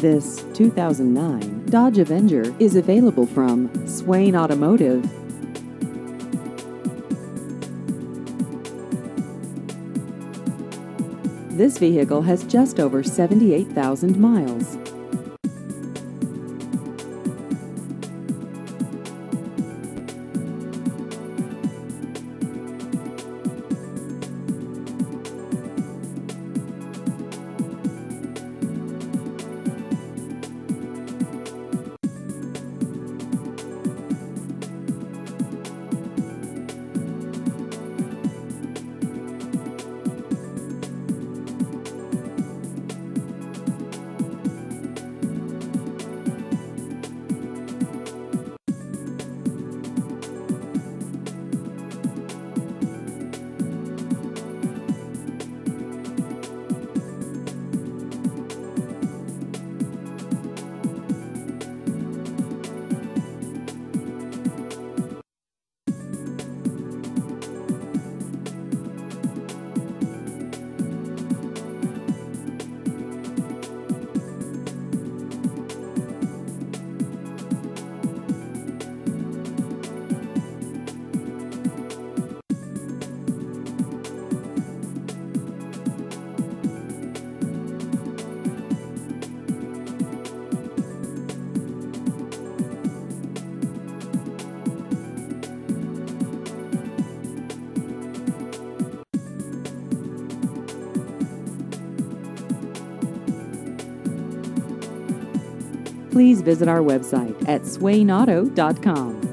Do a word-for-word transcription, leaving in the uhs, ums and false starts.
This two thousand nine Dodge Avenger is available from Swain Automotive. This vehicle has just over seventy-eight thousand miles. Please visit our website at swain auto dot com.